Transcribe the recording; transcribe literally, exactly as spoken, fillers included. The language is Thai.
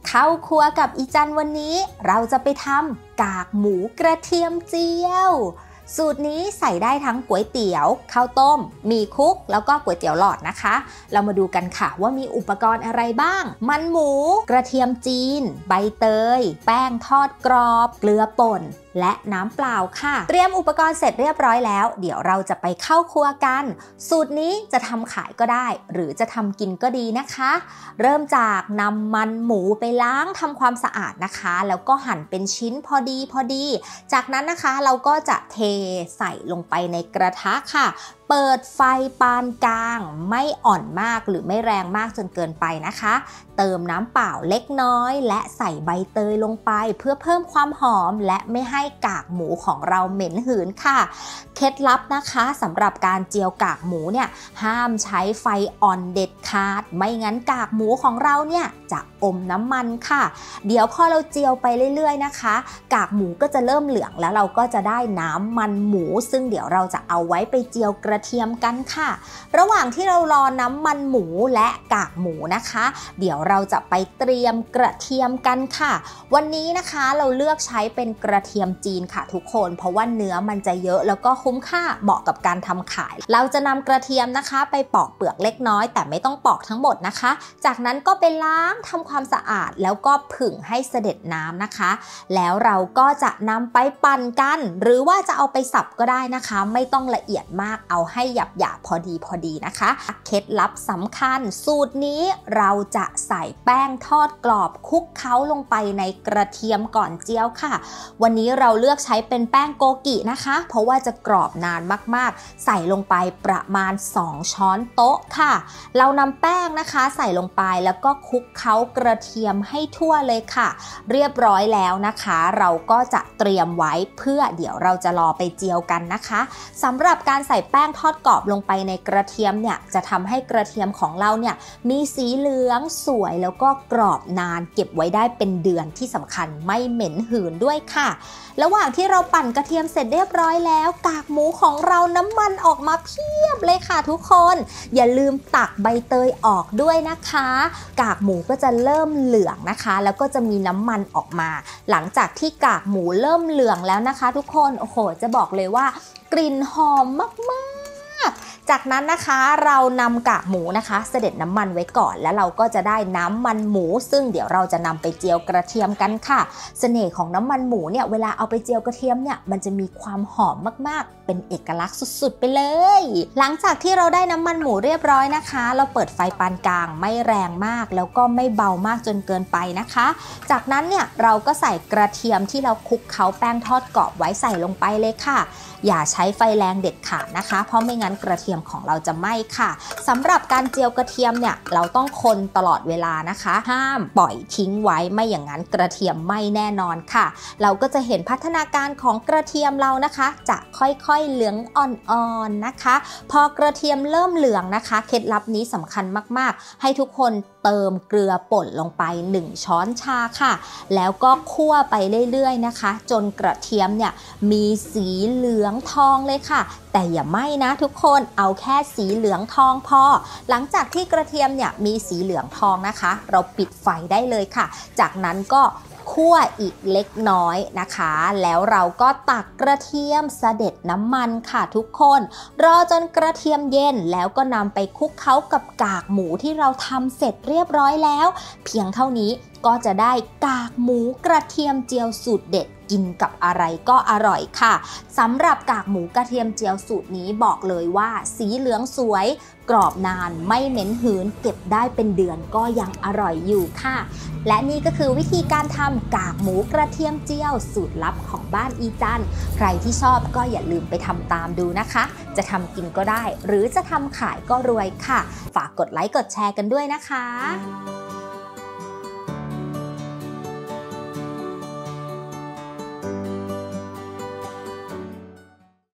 เข้าครัวกับอีจันวันนี้เราจะไปทำกากหมูกระเทียมเจียวสูตรนี้ใส่ได้ทั้งก๋วยเตี๋ยวข้าวต้มหมี่คลุกแล้วก็ก๋วยเตี๋ยวหลอดนะคะเรามาดูกันค่ะว่ามีอุปกรณ์อะไรบ้างมันหมูกระเทียมจีนใบเตยแป้งทอดกรอบเกลือป่นและน้ำเปล่าค่ะเตรียมอุปกรณ์เสร็จเรียบร้อยแล้วเดี๋ยวเราจะไปเข้าครัวกันสูตรนี้จะทำขายก็ได้หรือจะทำกินก็ดีนะคะเริ่มจากนำมันหมูไปล้างทำความสะอาดนะคะแล้วก็หั่นเป็นชิ้นพอดีพอดีจากนั้นนะคะเราก็จะเทใส่ลงไปในกระทะค่ะเปิดไฟปานกลางไม่อ่อนมากหรือไม่แรงมากจนเกินไปนะคะเติมน้ำเปล่าเล็กน้อยและใส่ใบเตยลงไปเพื่อเพิ่มความหอมและไม่ให้กากหมูของเราเหม็นหืนค่ะเคล็ดลับนะคะสำหรับการเจียวกากหมูเนี่ยห้ามใช้ไฟอ่อนเด็ดขาดไม่งั้นกากหมูของเราเนี่ยจะอมน้ำมันค่ะเดี๋ยวพอเราเจียวไปเรื่อยๆนะคะกากหมูก็จะเริ่มเหลืองแล้วเราก็จะได้น้ำมันหมูซึ่งเดี๋ยวเราจะเอาไว้ไปเจียวกระเทียมกันค่ะระหว่างที่เรารอน้ำมันหมูและกากหมูนะคะเดี๋ยวเราจะไปเตรียมกระเทียมกันค่ะวันนี้นะคะเราเลือกใช้เป็นกระเทียมจีนค่ะทุกคนเพราะว่าเนื้อมันจะเยอะแล้วก็คุ้มค่าเหมาะกับการทำขายเราจะนำกระเทียมนะคะไปปอกเปลือกเล็กน้อยแต่ไม่ต้องปอกทั้งหมดนะคะจากนั้นก็ไปล้างทำความสะอาดแล้วก็ผึ่งให้เสด็จน้ำนะคะแล้วเราก็จะนำไปปั่นกันหรือว่าจะเอาไปสับก็ได้นะคะไม่ต้องละเอียดมากเอาให้หยาบๆพอดีพอดีนะคะเคล็ดลับสำคัญสูตรนี้เราจะใส่แป้งทอดกรอบคลุกเคล้าลงไปในกระเทียมก่อนเจียวค่ะวันนี้เราเลือกใช้เป็นแป้งโกกินะคะเพราะว่าจะกรอบนานมากๆใส่ลงไปประมาณสองช้อนโต๊ะค่ะเรานำแป้งนะคะใส่ลงไปแล้วก็คลุกเคล้ากระเทียมให้ทั่วเลยค่ะเรียบร้อยแล้วนะคะเราก็จะเตรียมไว้เพื่อเดี๋ยวเราจะรอไปเจียวกันนะคะสำหรับการใส่แป้งทอดกรอบลงไปในกระเทียมเนี่ยจะทำให้กระเทียมของเราเนี่ยมีสีเหลืองสวยแล้วก็กรอบนานเก็บไว้ได้เป็นเดือนที่สำคัญไม่เหม็นหืนด้วยค่ะระหว่างที่เราปั่นกระเทียมเสร็จเรียบร้อยแล้วกากหมูของเราน้ำมันออกมาเพียบเลยค่ะทุกคนอย่าลืมตักใบเตยออกด้วยนะคะกากหมูก็จะเริ่มเหลืองนะคะแล้วก็จะมีน้ำมันออกมาหลังจากที่กากหมูเริ่มเหลืองแล้วนะคะทุกคนโอ้โหจะบอกเลยว่ากลิ่นหอมมากจากนั้นนะคะเรานำกากหมูนะคะเสด็จน้ำมันไว้ก่อนแล้วเราก็จะได้น้ำมันหมูซึ่งเดี๋ยวเราจะนำไปเจียวกระเทียมกันค่ะเสน่ห์ของน้ำมันหมูเนี่ยเวลาเอาไปเจียวกระเทียมเนี่ยมันจะมีความหอมมากๆเป็นเอกลักษณ์สุดๆไปเลยหลังจากที่เราได้น้ำมันหมูเรียบร้อยนะคะเราเปิดไฟปานกลางไม่แรงมากแล้วก็ไม่เบามากจนเกินไปนะคะจากนั้นเนี่ยเราก็ใส่กระเทียมที่เราคลุกเคล้าแป้งทอดกรอบไว้ใส่ลงไปเลยค่ะอย่าใช้ไฟแรงเด็ดขาดนะคะเพราะไม่งั้นกระเทียมของเราจะไหม้ค่ะสำหรับการเจียวกระเทียมเนี่ยเราต้องคนตลอดเวลานะคะห้ามปล่อยทิ้งไว้ไม่อย่างนั้นกระเทียมไหม้แน่นอนค่ะเราก็จะเห็นพัฒนาการของกระเทียมเรานะคะจะค่อยๆเหลืองอ่อนๆนะคะพอกระเทียมเริ่มเหลืองนะคะเคล็ดลับนี้สำคัญมากๆให้ทุกคนเติมเกลือป่นลงไปหนึ่งช้อนชาค่ะแล้วก็คั่วไปเรื่อยๆนะคะจนกระเทียมเนี่ยมีสีเหลืองทองเลยค่ะแต่อย่าไหม้นะทุกคนเอาแค่สีเหลืองทองพอหลังจากที่กระเทียมเนี่ยมีสีเหลืองทองนะคะเราปิดไฟได้เลยค่ะจากนั้นก็คั่วอีกเล็กน้อยนะคะแล้วเราก็ตักกระเทียมเสด็จน้ำมันค่ะทุกคนรอจนกระเทียมเย็นแล้วก็นำไปคลุกเคล้ากับกากหมูที่เราทำเสร็จเรียบร้อยแล้วเพียงเท่านี้ก็จะได้กากหมูกระเทียมเจียวสูตรเด็ดกินกับอะไรก็อร่อยค่ะสำหรับกากหมูกระเทียมเจียวสูตรนี้บอกเลยว่าสีเหลืองสวยกรอบนานไม่เหม็นหืนเก็บได้เป็นเดือนก็ยังอร่อยอยู่ค่ะและนี่ก็คือวิธีการทำกากหมูกระเทียมเจียวสูตรลับของบ้านอีจันใครที่ชอบก็อย่าลืมไปทำตามดูนะคะจะทำกินก็ได้หรือจะทำขายก็รวยค่ะฝากกดไลค์กดแชร์กันด้วยนะคะ